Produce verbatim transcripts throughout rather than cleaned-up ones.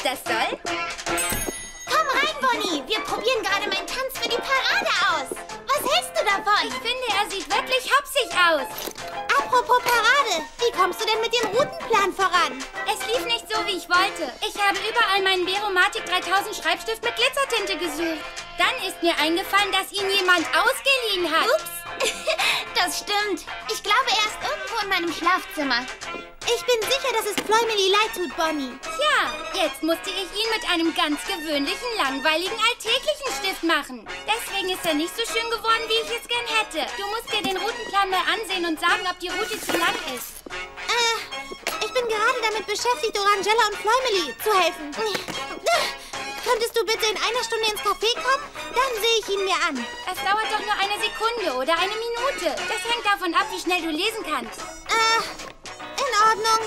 was das soll? Komm rein, Bonnie. Wir probieren gerade meinen Tanz für die Parade aus. Was hältst du davon? Ich finde, er sieht wirklich hopsig aus. Apropos Parade, wie kommst du denn mit dem Routenplan voran? Es lief nicht so, wie ich wollte. Ich habe überall meinen Veromatic dreitausend Schreibstift mit Glitzertinte gesucht. Dann ist mir eingefallen, dass ihn jemand ausgeliehen hat. Ups, das stimmt. Ich glaube, er ist irgendwo in meinem Schlafzimmer. Ich bin sicher, dass es Floymily leid tut, Bonnie. Tja, jetzt musste ich ihn mit einem ganz gewöhnlichen, langweiligen, alltäglichen Stift machen. Deswegen ist er nicht so schön geworden, wie ich es gern hätte. Du musst dir den Routenplan mal ansehen und sagen, ob die Route zu lang ist. Äh, ich bin gerade damit beschäftigt, Orangella und Floymily zu helfen. Könntest du bitte in einer Stunde ins Café kommen? Dann sehe ich ihn mir an. Es dauert doch nur eine Sekunde oder eine Minute. Das hängt davon ab, wie schnell du lesen kannst. Äh, in Ordnung.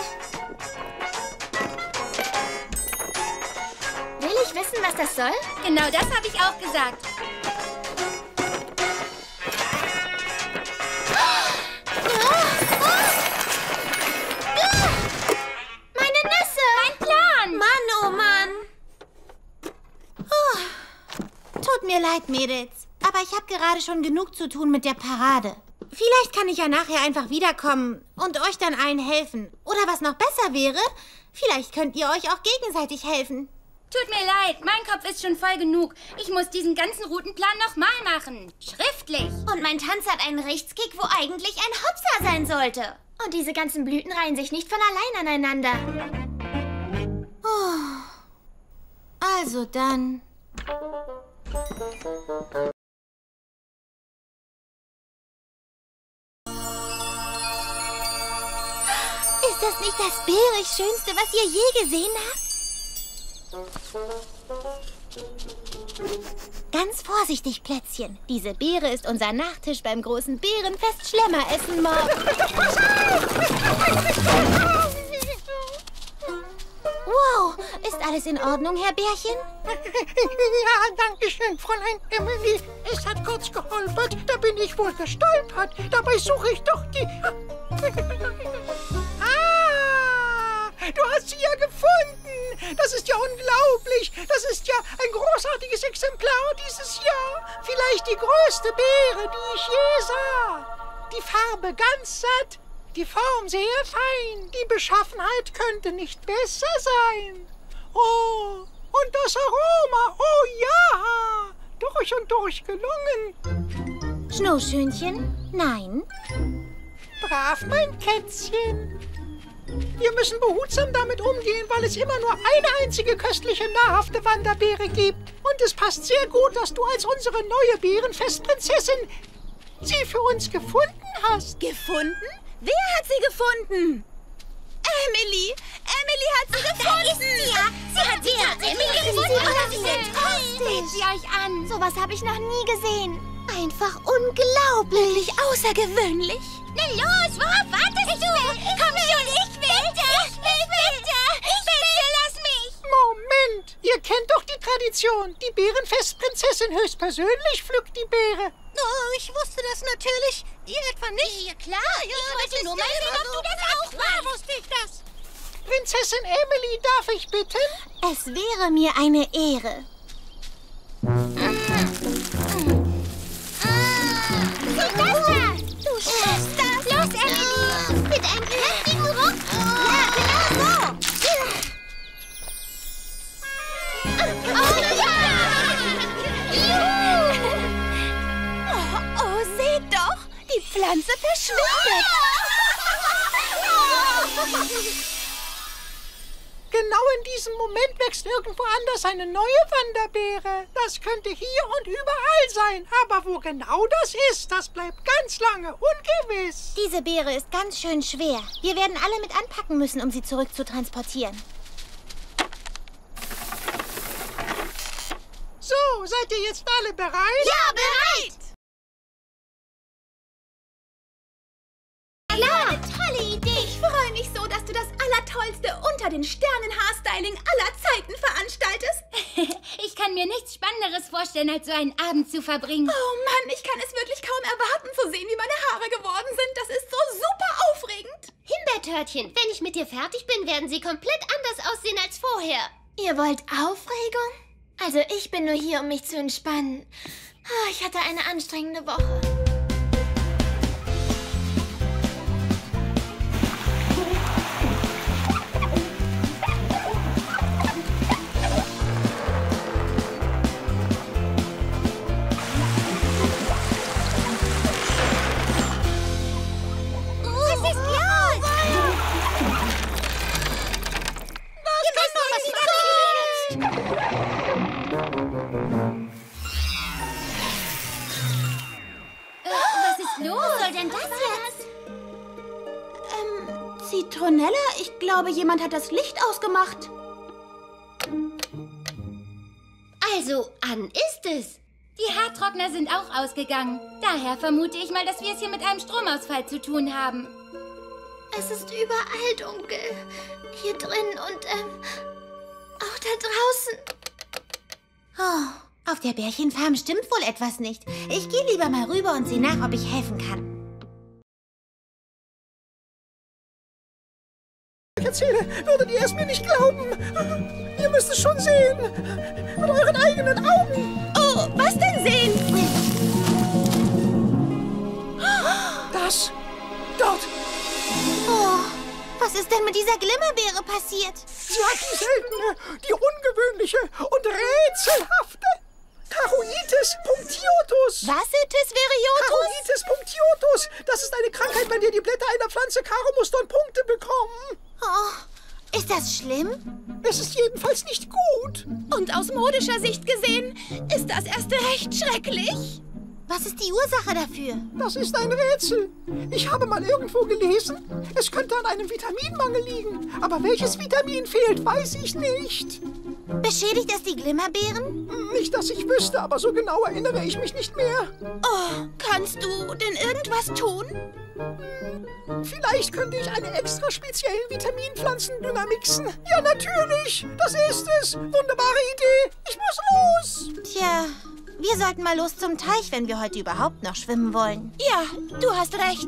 Will ich wissen, was das soll? Genau das habe ich auch gesagt. Meine Nüsse! Mein Plan! Mann, oh Mann! Oh, tut mir leid, Mädels. Aber ich habe gerade schon genug zu tun mit der Parade. Vielleicht kann ich ja nachher einfach wiederkommen und euch dann allen helfen. Oder was noch besser wäre, vielleicht könnt ihr euch auch gegenseitig helfen. Tut mir leid, mein Kopf ist schon voll genug. Ich muss diesen ganzen Routenplan nochmal machen. Schriftlich. Und mein Tanz hat einen Rechtskick, wo eigentlich ein Hopser sein sollte. Und diese ganzen Blüten reihen sich nicht von allein aneinander. Oh. Also dann... Ist das nicht das bärig Schönste, was ihr je gesehen habt? Ganz vorsichtig, Plätzchen. Diese Beere ist unser Nachtisch beim großen Bärenfest Schlemmeressen morgen. Wow, ist alles in Ordnung, Herr Bärchen? Ja, danke schön, Fräulein Emily. Es hat kurz geholpert, da bin ich wohl gestolpert. Dabei suche ich doch die... Ah, du hast sie ja gefunden. Das ist ja unglaublich. Das ist ja ein großartiges Exemplar dieses Jahr. Vielleicht die größte Beere, die ich je sah. Die Farbe ganz satt. Die Form sehr fein. Die Beschaffenheit könnte nicht besser sein. Oh, und das Aroma. Oh ja. Durch und durch gelungen. Schneeschönchen? Nein. Brav, mein Kätzchen. Wir müssen behutsam damit umgehen, weil es immer nur eine einzige köstliche, nahrhafte Wanderbeere gibt. Und es passt sehr gut, dass du als unsere neue Bärenfestprinzessin sie für uns gefunden hast. Gefunden? Wer hat sie gefunden? Emily! Emily hat sie gefunden! Da ist sie ja! Sie hat sie ja! Emily gefunden! Sie sind toll! Seht sie euch an! Sowas habe ich noch nie gesehen. Einfach unglaublich, außergewöhnlich. Na los, worauf wartest du? Komm schon, ich will! Bitte! Ich will, bitte! Ich bitte, lass mich! Moment! Ihr kennt doch die Tradition. Die Bärenfestprinzessin höchstpersönlich pflückt die Beere. Oh, ich wusste das natürlich. Ihr etwa nicht? Ja, klar. Ich wollte nur mal sehen, ob du das auch Klar wusste ich das. Prinzessin Emily, darf ich bitten? Es wäre mir eine Ehre. So, das da! Du schaffst das! Los, Emily! Mit einem kräftigen Ruck! Ja, genau so! Oh ja! Oh, oh, seht doch! Die Pflanze verschwindet! Genau in diesem Moment wächst irgendwo anders eine neue Wanderbeere. Das könnte hier und überall sein. Aber wo genau das ist, das bleibt ganz lange ungewiss. Diese Beere ist ganz schön schwer. Wir werden alle mit anpacken müssen, um sie zurückzutransportieren. So, seid ihr jetzt alle bereit? Ja, bereit! Ja! Eine tolle Idee. Ich freue mich so, dass du das Allertollste unter den Sternen-Haarstyling aller Zeiten veranstaltest. Ich kann mir nichts Spannenderes vorstellen, als so einen Abend zu verbringen. Oh Mann, ich kann es wirklich kaum erwarten zu sehen, wie meine Haare geworden sind. Das ist so super aufregend. Himbeertörtchen, wenn ich mit dir fertig bin, werden sie komplett anders aussehen als vorher. Ihr wollt Aufregung? Also ich bin nur hier, um mich zu entspannen. Ich hatte eine anstrengende Woche. Zitronella, ich glaube, jemand hat das Licht ausgemacht. Also, an ist es. Die Haartrockner sind auch ausgegangen. Daher vermute ich mal, dass wir es hier mit einem Stromausfall zu tun haben. Es ist überall dunkel. Hier drin und ähm, auch da draußen. Oh, auf der Bärchenfarm stimmt wohl etwas nicht. Ich gehe lieber mal rüber und sehe nach, ob ich helfen kann. Ich erzähle, würdet ihr es mir nicht glauben. Ihr müsst es schon sehen. Mit euren eigenen Augen. Oh, was denn sehen? Das. Dort. Oh, was ist denn mit dieser Glimmerbeere passiert? Sie hat die seltene, die ungewöhnliche und rätselhafte Charoitis punctiotus. Was Itis veriotus? Charoitis punctiotus. Das ist eine Krankheit, bei der die Blätter einer Pflanze Karo-Muster und Punkte bekommen. Oh, ist das schlimm? Es ist jedenfalls nicht gut. Und aus modischer Sicht gesehen ist das erst recht schrecklich. Was ist die Ursache dafür? Das ist ein Rätsel. Ich habe mal irgendwo gelesen, es könnte an einem Vitaminmangel liegen. Aber welches Vitamin fehlt, weiß ich nicht. Beschädigt es die Glimmerbeeren? Nicht, dass ich wüsste, aber so genau erinnere ich mich nicht mehr. Oh, kannst du denn irgendwas tun? Vielleicht könnte ich einen extra speziellen Vitaminpflanzendünger mixen. Ja, natürlich. Das ist es. Wunderbare Idee. Ich muss los. Tja, wir sollten mal los zum Teich, wenn wir heute überhaupt noch schwimmen wollen. Ja, du hast recht.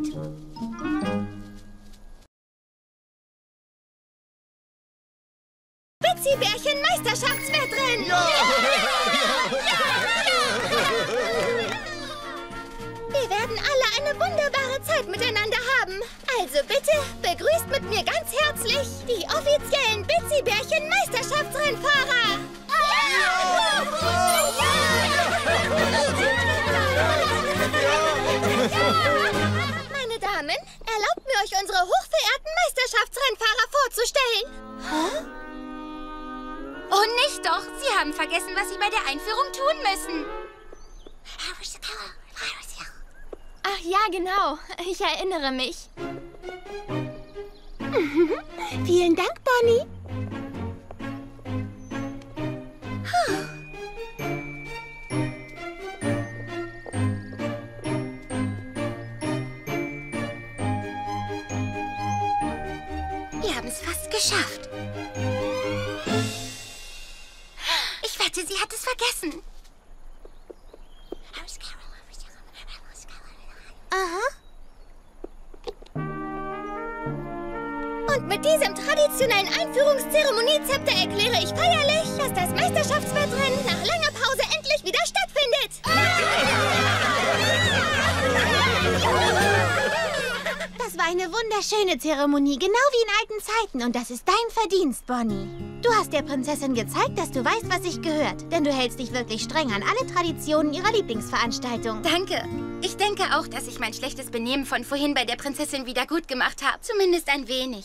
Bitsy-Bärchen Meisterschaftswettrennen! Ja! Ja! Ja! Wir werden alle eine wunderbare Zeit miteinander haben. Also bitte, begrüßt mit mir ganz herzlich die offiziellen Bitsy-Bärchen Meisterschaftsrennfahrer! Meine Damen, erlaubt mir, euch unsere hochverehrten Meisterschaftsrennfahrer vorzustellen. Hä? Oh, nicht doch. Sie haben vergessen, was Sie bei der Einführung tun müssen. Ach ja, genau. Ich erinnere mich. Vielen Dank, Bonnie. Wir haben es fast geschafft. Ich wette, sie hat es vergessen. Aha. Und mit diesem traditionellen Einführungszeremoniezepter erkläre ich feierlich, dass das Meisterschaftswettrennen nach langer Pause endlich wieder stattfindet. Das war eine wunderschöne Zeremonie, genau wie in alten Zeiten. Und das ist dein Verdienst, Bonnie. Du hast der Prinzessin gezeigt, dass du weißt, was sich gehört. Denn du hältst dich wirklich streng an alle Traditionen ihrer Lieblingsveranstaltung. Danke. Ich denke auch, dass ich mein schlechtes Benehmen von vorhin bei der Prinzessin wieder gut gemacht habe. Zumindest ein wenig.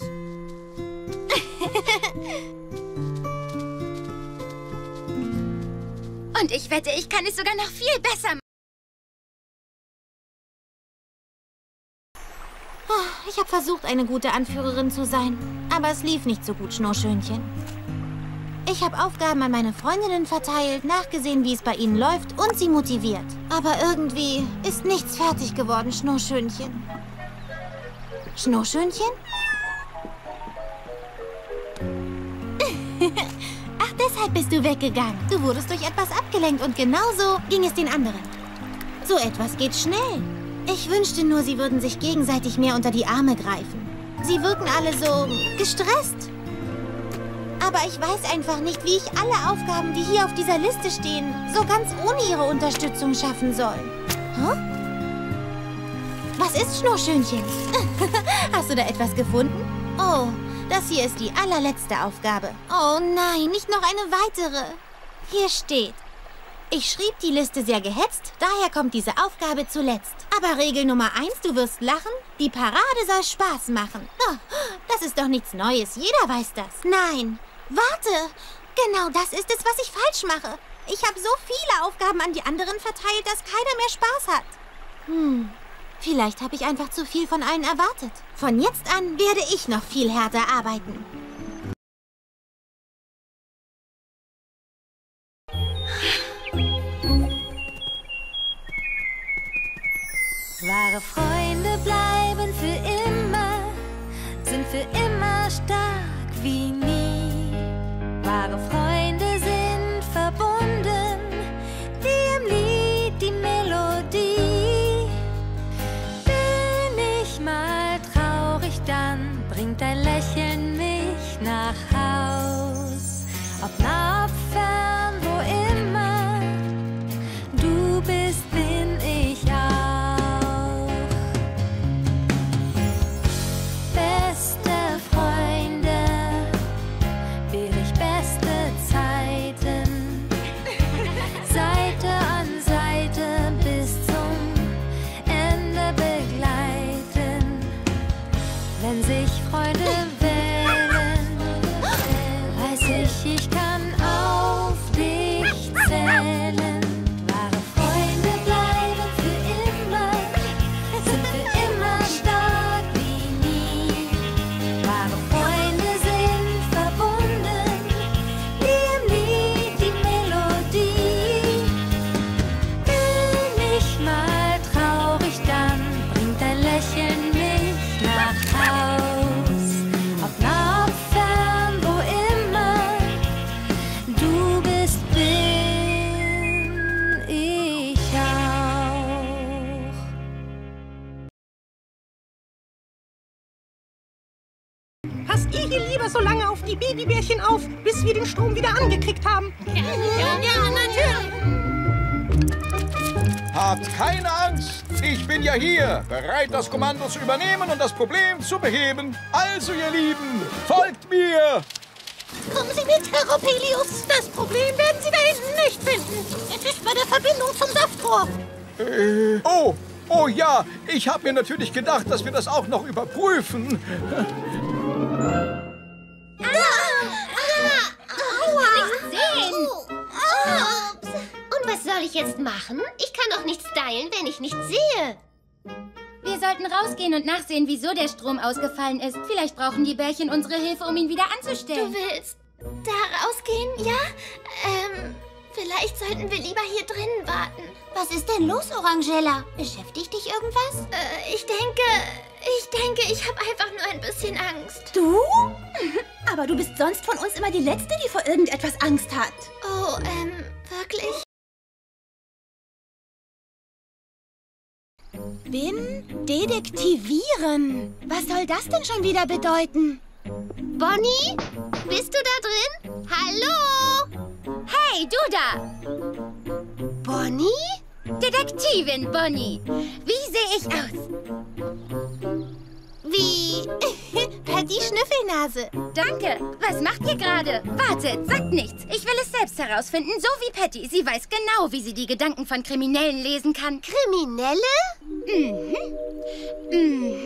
Und ich wette, ich kann es sogar noch viel besser machen. Ich habe versucht, eine gute Anführerin zu sein. Aber es lief nicht so gut, Schneeschönchen. Ich habe Aufgaben an meine Freundinnen verteilt, nachgesehen, wie es bei ihnen läuft und sie motiviert. Aber irgendwie ist nichts fertig geworden, Schneeschönchen. Schneeschönchen? Ach, deshalb bist du weggegangen. Du wurdest durch etwas abgelenkt und genauso ging es den anderen. So etwas geht schnell. Ich wünschte nur, sie würden sich gegenseitig mehr unter die Arme greifen. Sie wirken alle so gestresst. Aber ich weiß einfach nicht, wie ich alle Aufgaben, die hier auf dieser Liste stehen, so ganz ohne Ihre Unterstützung schaffen soll. Huh? Was ist, Schnurrschönchen? Hast du da etwas gefunden? Oh, das hier ist die allerletzte Aufgabe. Oh nein, nicht noch eine weitere. Hier steht: Ich schrieb die Liste sehr gehetzt, daher kommt diese Aufgabe zuletzt. Aber Regel Nummer eins, du wirst lachen, die Parade soll Spaß machen. Oh, das ist doch nichts Neues, jeder weiß das. Nein, warte, genau das ist es, was ich falsch mache. Ich habe so viele Aufgaben an die anderen verteilt, dass keiner mehr Spaß hat. Hm, vielleicht habe ich einfach zu viel von allen erwartet. Von jetzt an werde ich noch viel härter arbeiten. Wahre Freunde bleiben für immer, sind für immer stark wie nie. Wahre Freunde sind verbunden, wie im Lied die Melodie. Bin ich mal traurig, dann bringt ein Lächeln mich nach Haus. Ob nah, ob fern, wo immer du bist, bin ich auch. Beste Freunde, will ich beste Zeiten, Seite an Seite bis zum Ende begleiten. Wenn sich Freunde wählen, weiß ich, ich kann auf dich zählen. Wahre Freunde bleiben für immer, sind für immer stark wie nie. Wahre Freunde sind verbunden, wie im Lied die Melodie. Bin ich mal traurig, dann bringt ein Lächeln mich nach Haus. Ob nah, ob fern, wo immer du bist, bin ich auch. Passt ihr hier lieber so lange auf die Babybärchen auf, bis wir den Strom wieder angekriegt haben? Ja, natürlich. Habt keine Angst, ich bin ja hier, bereit, das Kommando zu übernehmen und das Problem zu beheben. Also, ihr Lieben, folgt mir! Kommen Sie mit, Herr Ropelius. Das Problem werden Sie da hinten nicht finden. Es ist bei der Verbindung zum Saftrohr. Äh, oh, oh ja, ich habe mir natürlich gedacht, dass wir das auch noch überprüfen. Sehen. Und was soll ich jetzt machen? Ich kann doch nicht stylen, wenn ich nichts sehe. Wir sollten rausgehen und nachsehen, wieso der Strom ausgefallen ist. Vielleicht brauchen die Bärchen unsere Hilfe, um ihn wieder anzustellen. Du willst da rausgehen, ja? Ähm, vielleicht sollten wir lieber hier drinnen warten. Was ist denn los, Orangella? Beschäftigt dich irgendwas? Äh, ich denke, ich denke, ich habe einfach nur ein bisschen Angst. Du? Aber du bist sonst von uns immer die Letzte, die vor irgendetwas Angst hat. Oh, ähm, wirklich? Bin detektivieren. Was soll das denn schon wieder bedeuten? Bonnie? Bist du da drin? Hallo? Hey, du da! Bonnie? Detektivin Bonnie. Wie sehe ich aus? Wie Patty Schnüffelnase. Danke. Was macht ihr gerade? Wartet, sagt nichts. Ich will es selbst herausfinden, so wie Patty. Sie weiß genau, wie sie die Gedanken von Kriminellen lesen kann. Kriminelle? Mhm. Mhm.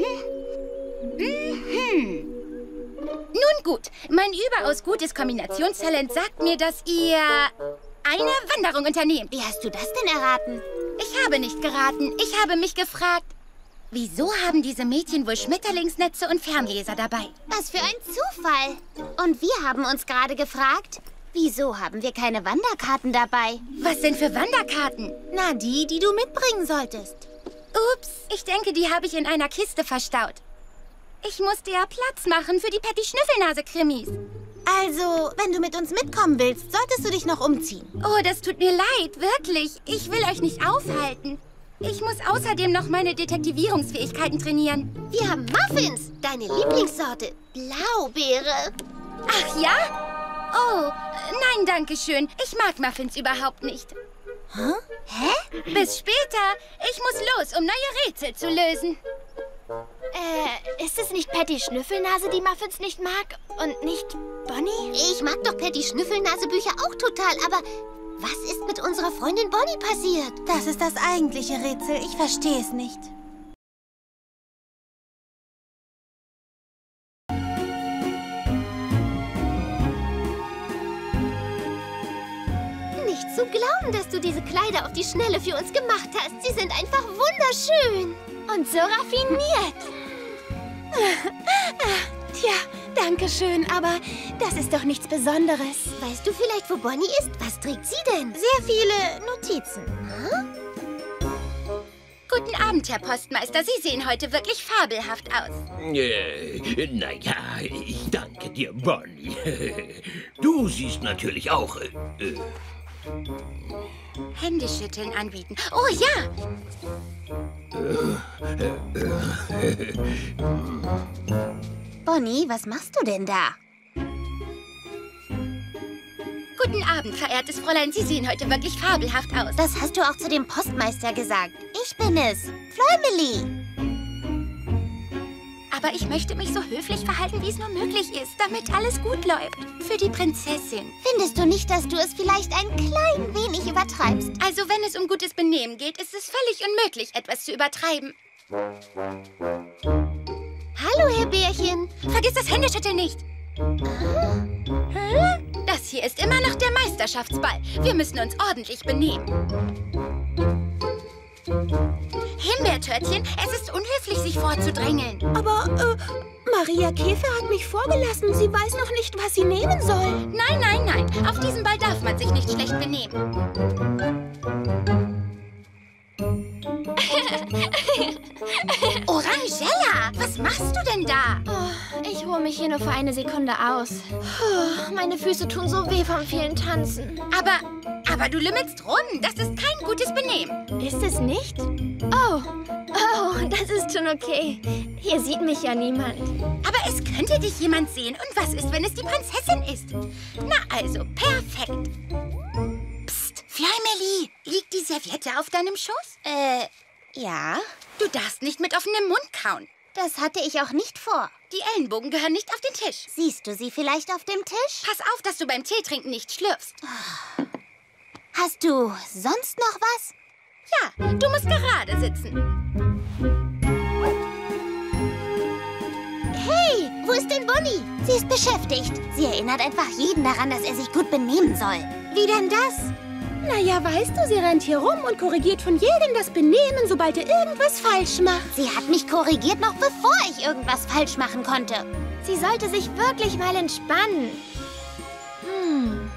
Mhm. Nun gut, mein überaus gutes Kombinationstalent sagt mir, dass ihr eine Wanderung unternehmt. Wie hast du das denn erraten? Ich habe nicht geraten. Ich habe mich gefragt, wieso haben diese Mädchen wohl Schmetterlingsnetze und Fernleser dabei? Was für ein Zufall. Und wir haben uns gerade gefragt, wieso haben wir keine Wanderkarten dabei? Was denn für Wanderkarten? Na, die, die du mitbringen solltest. Ups, ich denke, die habe ich in einer Kiste verstaut. Ich musste ja Platz machen für die Patty-Schnüffelnase-Krimis. Also, wenn du mit uns mitkommen willst, solltest du dich noch umziehen. Oh, das tut mir leid, wirklich. Ich will euch nicht aufhalten. Ich muss außerdem noch meine Detektivierungsfähigkeiten trainieren. Wir haben Muffins, deine Lieblingssorte, Blaubeere. Ach ja? Oh, nein, danke schön. Ich mag Muffins überhaupt nicht. Hä? Hä? Bis später. Ich muss los, um neue Rätsel zu lösen. Äh, ist es nicht Patty Schnüffelnase, die Muffins nicht mag? Und nicht Bonnie? Ich mag doch Patty Schnüffelnase-Bücher auch total, aber was ist mit unserer Freundin Bonnie passiert? Das ist das eigentliche Rätsel. Ich verstehe es nicht. Nicht zu glauben, dass du diese Kleider auf die Schnelle für uns gemacht hast. Sie sind einfach wunderschön. Und so raffiniert. Tja, danke schön, aber das ist doch nichts Besonderes. Weißt du vielleicht, wo Bonnie ist? Was trägt sie denn? Sehr viele Notizen. Hm? Guten Abend, Herr Postmeister. Sie sehen heute wirklich fabelhaft aus. Äh, naja, ich danke dir, Bonnie. Du siehst natürlich auch... Äh, äh, Händeschütteln anbieten. Oh ja! Bonnie, was machst du denn da? Guten Abend, verehrtes Fräulein. Sie sehen heute wirklich fabelhaft aus. Das hast du auch zu dem Postmeister gesagt. Ich bin es, Fläumeli. Aber ich möchte mich so höflich verhalten, wie es nur möglich ist, damit alles gut läuft. Für die Prinzessin. Findest du nicht, dass du es vielleicht ein klein wenig übertreibst? Also, wenn es um gutes Benehmen geht, ist es völlig unmöglich, etwas zu übertreiben. Hallo, Herr Bärchen. Vergiss das Händeschütteln nicht. Hä? Das hier ist immer noch der Meisterschaftsball. Wir müssen uns ordentlich benehmen. Himbeertörtchen, es ist unhöflich, sich vorzudrängeln. Aber, äh, Maria Käfer hat mich vorgelassen. Sie weiß noch nicht, was sie nehmen soll. Nein, nein, nein. Auf diesem Ball darf man sich nicht schlecht benehmen. Orangella, was machst du denn da? Oh, ich ruhe mich hier nur für eine Sekunde aus. Puh, meine Füße tun so weh vom vielen Tanzen. Aber, aber du lümmelst rum. Das ist kein gutes Benehmen. Ist es nicht? Oh, oh, das ist schon okay. Hier sieht mich ja niemand. Aber es könnte dich jemand sehen. Und was ist, wenn es die Prinzessin ist? Na also, perfekt. Psst, Fläumeli, liegt die Serviette auf deinem Schoß? Äh, ja. Du darfst nicht mit offenem Mund kauen. Das hatte ich auch nicht vor. Die Ellenbogen gehören nicht auf den Tisch. Siehst du sie vielleicht auf dem Tisch? Pass auf, dass du beim Teetrinken nicht schlürfst. Hast du sonst noch was? Ja, du musst gerade sitzen. Hey, wo ist denn Bonnie? Sie ist beschäftigt. Sie erinnert einfach jeden daran, dass er sich gut benehmen soll. Wie denn das? Naja, weißt du, sie rennt hier rum und korrigiert von jedem das Benehmen, sobald er irgendwas falsch macht. Sie hat mich korrigiert, noch bevor ich irgendwas falsch machen konnte. Sie sollte sich wirklich mal entspannen. Hm.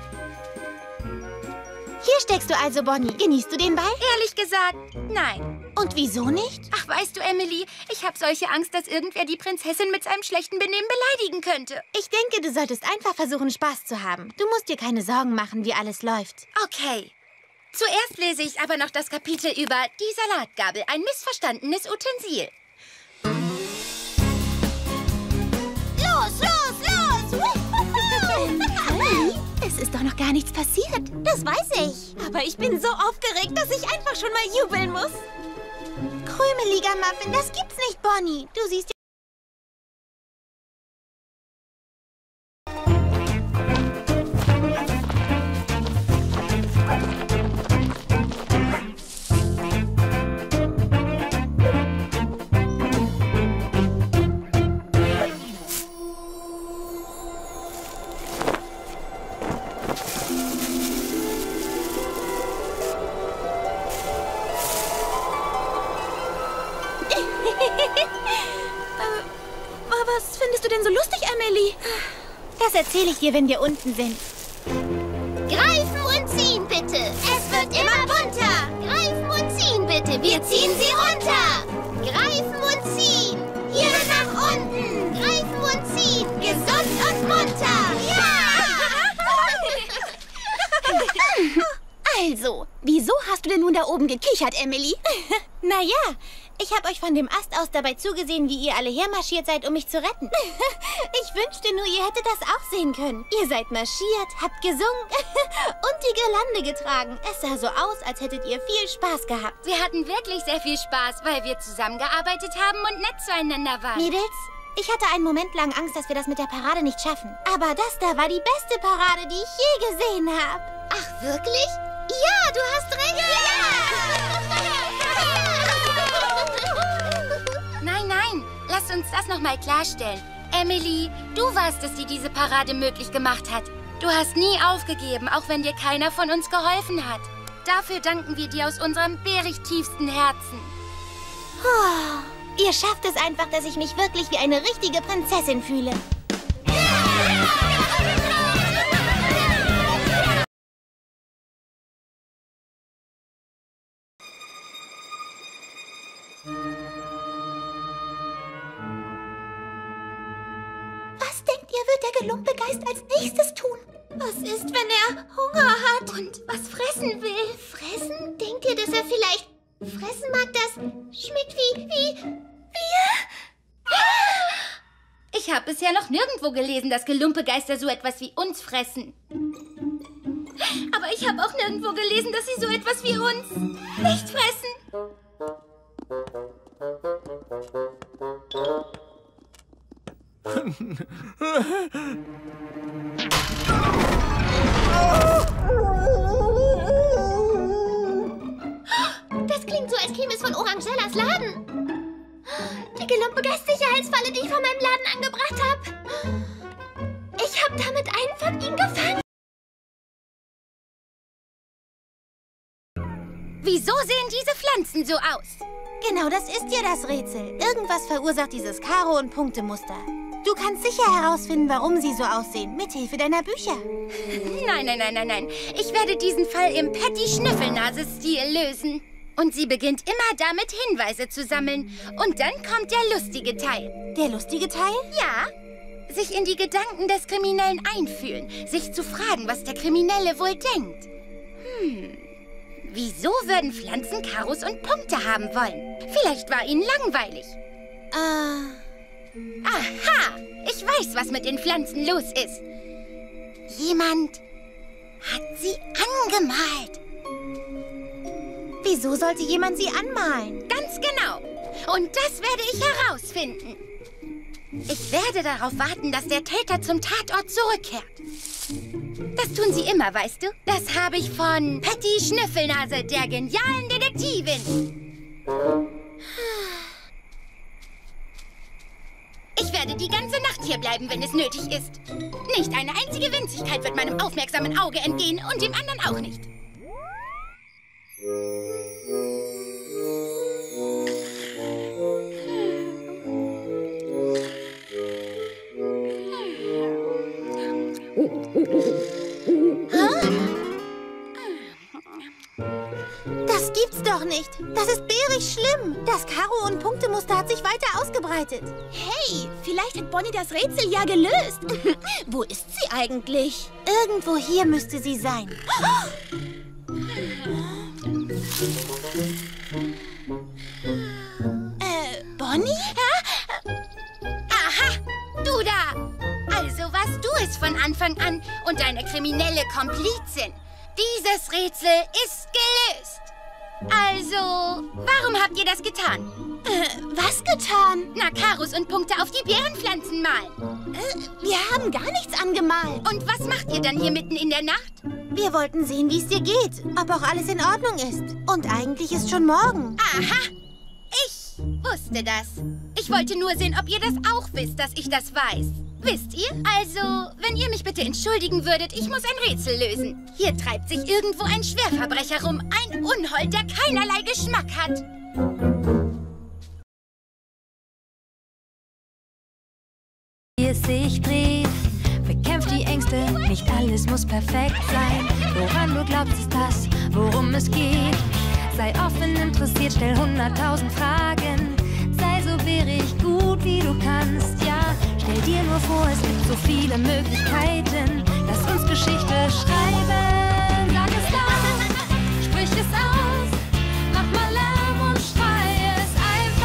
Hier steckst du also, Bonnie. Genießt du den Ball? Ehrlich gesagt, nein. Und wieso nicht? Ach, weißt du, Emily, ich habe solche Angst, dass irgendwer die Prinzessin mit seinem schlechten Benehmen beleidigen könnte. Ich denke, du solltest einfach versuchen, Spaß zu haben. Du musst dir keine Sorgen machen, wie alles läuft. Okay. Zuerst lese ich aber noch das Kapitel über die Salatgabel, ein missverstandenes Utensil. Los, los, los! Hey, es ist doch noch gar nichts passiert. Das weiß ich. Aber ich bin so aufgeregt, dass ich einfach schon mal jubeln muss. Krümeliger Muffin, das gibt's nicht, Bonnie. Du siehst Was findest du denn so lustig, Emily? Das erzähle ich dir, wenn wir unten sind. Greifen und ziehen, bitte. Es wird immer bunter. Greifen und ziehen, bitte. Wir ziehen sie runter. Greifen und ziehen. Hier nach unten. Greifen und ziehen. Gesund und munter. Ja! Also, wieso hast du denn nun da oben gekichert, Emily? Naja, Ich habe euch von dem Ast aus dabei zugesehen, wie ihr alle hermarschiert seid, um mich zu retten. Ich wünschte nur, ihr hättet das auch sehen können. Ihr seid marschiert, habt gesungen und die Girlande getragen. Es sah so aus, als hättet ihr viel Spaß gehabt. Wir hatten wirklich sehr viel Spaß, weil wir zusammengearbeitet haben und nett zueinander waren. Mädels, ich hatte einen Moment lang Angst, dass wir das mit der Parade nicht schaffen. Aber das da war die beste Parade, die ich je gesehen habe. Ach, wirklich? Ja, du hast recht. Ja! Nein, nein, lasst uns das nochmal klarstellen. Emily, du warst es, die diese Parade möglich gemacht hat. Du hast nie aufgegeben, auch wenn dir keiner von uns geholfen hat. Dafür danken wir dir aus unserem bärig tiefsten Herzen. Oh, ihr schafft es einfach, dass ich mich wirklich wie eine richtige Prinzessin fühle. Was denkt ihr, wird der Gelumpegeist als nächstes tun? Was ist, wenn er Hunger hat? Und was fressen will? Fressen? Denkt ihr, dass er vielleicht fressen mag, das schmeckt wie, wie, wie... Ich habe bisher noch nirgendwo gelesen, dass Gelumpegeister so etwas wie uns fressen. Aber ich habe auch nirgendwo gelesen, dass sie so etwas wie uns nicht fressen. Das klingt so, als käme es von Orangellas Laden. Die Gelumpegeist-Sicherheitsfalle, die ich von meinem Laden angebracht habe. Ich habe damit einen von ihnen gefangen. Wieso sehen diese Pflanzen so aus? Genau, das ist ja das Rätsel. Irgendwas verursacht dieses Karo- und Punktemuster. Du kannst sicher herausfinden, warum sie so aussehen, mithilfe deiner Bücher. Nein, nein, nein, nein, nein. Ich werde diesen Fall im Patty-Schnüffelnase-Stil lösen. Und sie beginnt immer damit, Hinweise zu sammeln. Und dann kommt der lustige Teil. Der lustige Teil? Ja. Sich in die Gedanken des Kriminellen einfühlen. Sich zu fragen, was der Kriminelle wohl denkt. Hm. Wieso würden Pflanzen Karos und Punkte haben wollen? Vielleicht war ihnen langweilig. Äh... Aha! Ich weiß, was mit den Pflanzen los ist. Jemand hat sie angemalt. Wieso sollte jemand sie anmalen? Ganz genau. Und das werde ich herausfinden. Ich werde darauf warten, dass der Täter zum Tatort zurückkehrt. Das tun sie immer, weißt du? Das habe ich von Patty Schnüffelnase, der genialen Detektivin. Ich werde die ganze Nacht hier bleiben, wenn es nötig ist. Nicht eine einzige Winzigkeit wird meinem aufmerksamen Auge entgehen und dem anderen auch nicht. Das gibt's doch nicht. Das ist bärig schlimm. Das Karo- und Punktemuster hat sich weiter ausgebreitet. Hey, vielleicht hat Bonnie das Rätsel ja gelöst. Wo ist sie eigentlich? Irgendwo hier müsste sie sein. Äh, Bonnie? Aha, du da. Also warst du es von Anfang an und deine kriminelle Komplizin. Dieses Rätsel ist gelöst. Also, warum habt ihr das getan? Äh, was getan? Na, Karos und Punkte auf die Beerenpflanzen malen. Äh, wir haben gar nichts angemalt. Und was macht ihr dann hier mitten in der Nacht? Wir wollten sehen, wie es dir geht, ob auch alles in Ordnung ist. Und eigentlich ist schon morgen. Aha, ich wusste das. Ich wollte nur sehen, ob ihr das auch wisst, dass ich das weiß. Wisst ihr? Also, wenn ihr mich bitte entschuldigen würdet, ich muss ein Rätsel lösen. Hier treibt sich irgendwo ein Schwerverbrecher rum, ein Unhold, der keinerlei Geschmack hat. Wie es sich dreht, bekämpft die Ängste, nicht alles muss perfekt sein. Woran du glaubst, ist das, worum es geht. Sei offen, interessiert, stell hunderttausend Fragen. Sei so bärig gut, wie du kannst, ja. Stell dir nur vor, es gibt so viele Möglichkeiten. Lass uns Geschichte schreiben. Sag es laut, sprich es aus. Mach mal Lärm und schrei es einfach.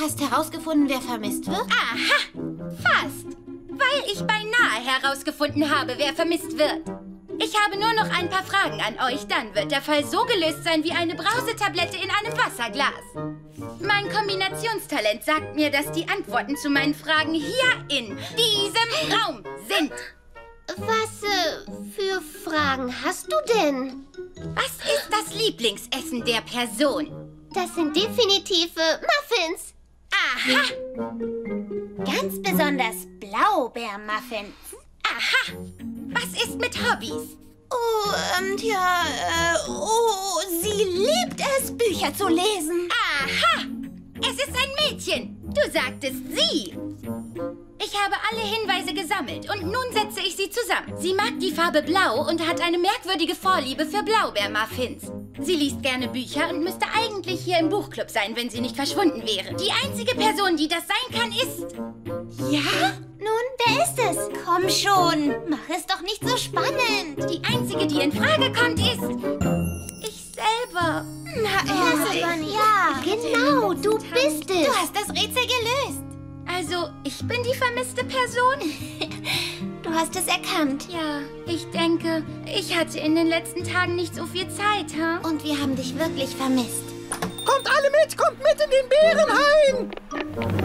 hast herausgefunden, wer vermisst wird? Aha, fast. Weil ich beinahe herausgefunden habe, wer vermisst wird. Ich habe nur noch ein paar Fragen an euch, dann wird der Fall so gelöst sein wie eine Brausetablette in einem Wasserglas. Mein Kombinationstalent sagt mir, dass die Antworten zu meinen Fragen hier in diesem Raum sind. Was äh, für Fragen hast du denn? Was ist das Lieblingsessen der Person? Das sind definitiv äh, Muffins. Aha. Ganz besonders Blaubeermuffins. Aha. Was ist mit Hobbys? Oh, ähm, tja, äh, oh, sie liebt es, Bücher zu lesen. Aha. Es ist ein Mädchen. Du sagtest sie. Ich habe alle Hinweise gesammelt und nun setze ich sie zusammen. Sie mag die Farbe Blau und hat eine merkwürdige Vorliebe für Blaubeermuffins. Sie liest gerne Bücher und müsste eigentlich hier im Buchclub sein, wenn sie nicht verschwunden wäre. Die einzige Person, die das sein kann, ist... Ja? Nun, wer ist es? Komm schon, mach es doch nicht so spannend. Die einzige, die in Frage kommt, ist... ich selber. Na, Klasse, Bunny. Ja, Genau, du bist es. du hast das Rätsel gelöst. Also, ich bin die vermisste Person? Du hast es erkannt. Ja, ich denke, ich hatte in den letzten Tagen nicht so viel Zeit, ha? Und wir haben dich wirklich vermisst. Kommt alle mit, kommt mit in den Bärenhain!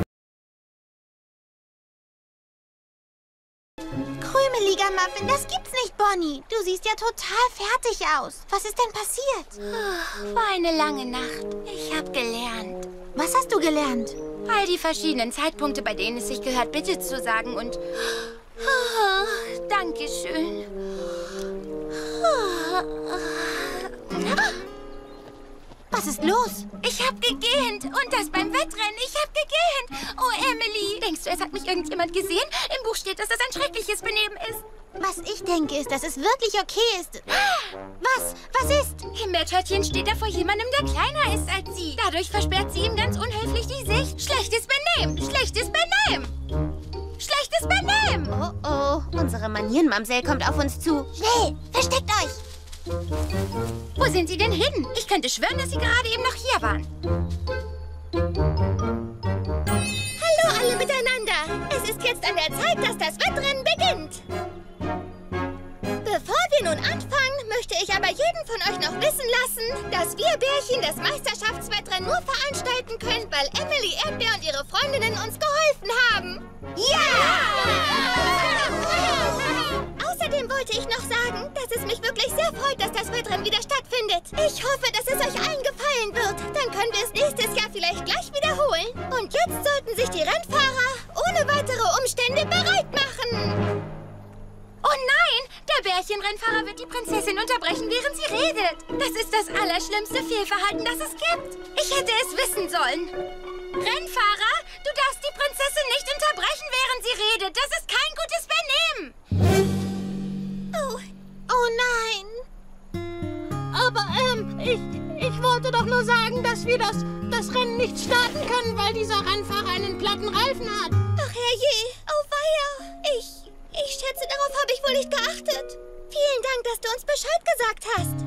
Krümeliger Muffin, das gibt's nicht, Bonnie. Du siehst ja total fertig aus. Was ist denn passiert? War eine lange Nacht. Ich habe gelernt. Was hast du gelernt? All die verschiedenen Zeitpunkte, bei denen es sich gehört, bitte zu sagen und... Oh, Dankeschön. Was ist los? Ich hab gegähnt. Und das beim Wettrennen. Ich hab gegähnt. Oh, Emily. Denkst du, es hat mich irgendjemand gesehen? Im Buch steht, dass das ein schreckliches Benehmen ist. Was ich denke, ist, dass es wirklich okay ist. Was? Was ist? Himbeertörtchen steht da vor jemandem, der kleiner ist als sie. Dadurch versperrt sie ihm ganz unhöflich die Sicht. Schlechtes Benehmen. Schlechtes Benehmen. Schlechtes Benehmen. Oh, oh. Unsere Manierenmamsell kommt auf uns zu. Schnell, versteckt euch. Wo sind sie denn hin? Ich könnte schwören, dass sie gerade eben noch hier waren. Hallo alle miteinander. Es ist jetzt an der Zeit, dass das Wettrennen beginnt. Bevor wir nun anfangen, möchte ich aber jeden von euch noch wissen lassen, dass wir Bärchen das Meisterschaftswettrennen nur veranstalten können, weil Emily Erdbeer und ihre Freundinnen uns geholfen haben. Ja! Außerdem wollte ich noch sagen, dass es mich wirklich sehr freut, dass das Wettrennen wieder stattfindet. Ich hoffe, dass es euch allen gefallen wird. Dann können wir es nächstes Jahr vielleicht gleich wiederholen. Und jetzt sollten sich die Rennfahrer ohne weitere Umstände bereit machen. Oh nein! Der Bärchenrennfahrer wird die Prinzessin unterbrechen, während sie redet. Das ist das allerschlimmste Fehlverhalten, das es gibt. Ich hätte es wissen sollen. Rennfahrer, du darfst die Prinzessin nicht unterbrechen, während sie redet. Das ist kein gutes Benehmen. Oh, oh nein. Aber, ähm, ich, ich wollte doch nur sagen, dass wir das, das Rennen nicht starten können, weil dieser Rennfahrer einen platten Reifen hat. Ach herrje, oh weia. Ich, ich schätze, darauf habe ich wohl nicht geachtet. Vielen Dank, dass du uns Bescheid gesagt hast.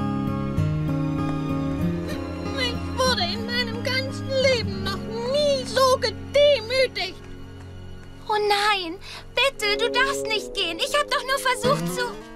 Ich wurde in meinem ganzen Leben noch nie so gedemütigt. Oh nein, bitte, du darfst nicht gehen. Ich habe doch nur versucht zu...